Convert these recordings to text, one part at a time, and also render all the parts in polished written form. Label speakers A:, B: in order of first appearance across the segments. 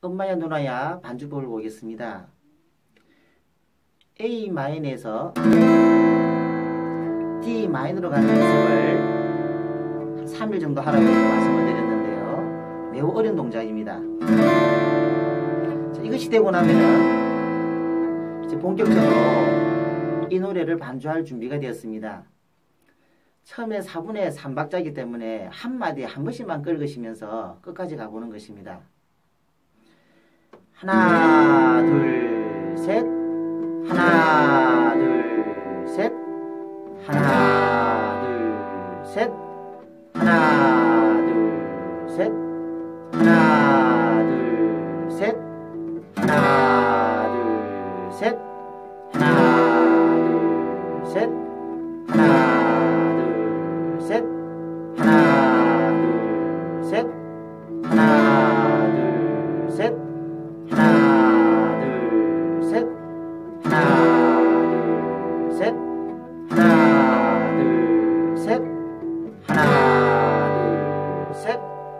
A: 엄마야 누나야 반주법을 보겠습니다. A 마이너에서 D 마이너로 가는 연습을 한 3일 정도 하라고 말씀을 드렸는데요. 매우 어려운 동작입니다. 자, 이것이 되고 나면은 이제 본격적으로 이 노래를 반주할 준비가 되었습니다. 처음에 4분의 3박자이기 때문에 한 마디에 한 번씩만 긁으시면서 끝까지 가보는 것입니다. 하나, 둘, 셋. 하나, 둘, 셋. 하나, 둘, 셋. 하나, 둘, 셋. 하나, 둘, 셋. 하나, 둘, 셋. 하나, 둘, 셋. 하나, 둘, 셋. 하나, 둘, 셋. 하나, 둘, 셋. 하나, 둘, 셋. 하나, 둘, 셋. 하나, 둘, 셋. 하나, 둘, 셋.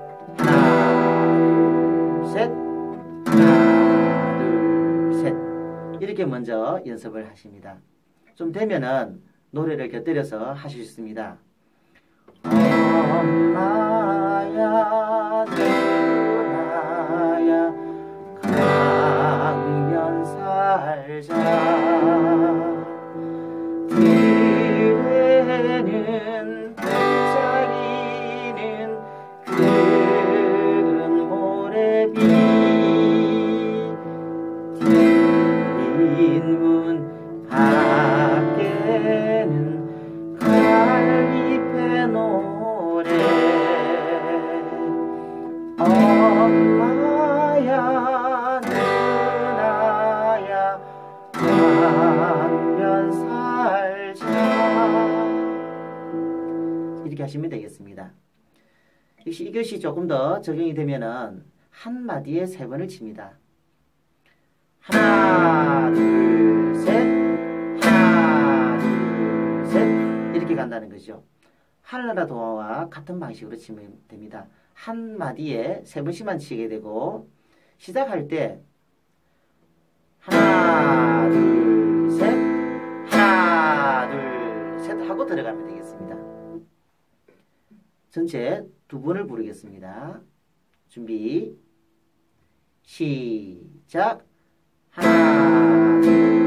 A: 하나, 둘, 셋. 하나, 둘, 셋. 이렇게 먼저 연습을 하십니다. 좀 되면은 노래를 곁들여서 하실 수 있습니다. 엄마야 누나야 강변 살자 뒤에는 반짝이는 큰 모래빛 긴 문 밖에는 갈잎의 노래 엄마야 누나야 강변 살자 이렇게 하시면 되겠습니다. 역시 이것이 조금 더 적용이 되면은 한 마디에 3번을 칩니다. 하나 둘 셋 하나 둘 셋 이렇게 간다는 거죠. 하늘나라 동화와 같은 방식으로 치면 됩니다. 한 마디에 3번씩만 치게 되고 시작할 때 하나 둘 셋 하나 둘 셋 하고 들어가면 되겠습니다. 전체 2번을 부르겠습니다. 준비 시작. 하나 둘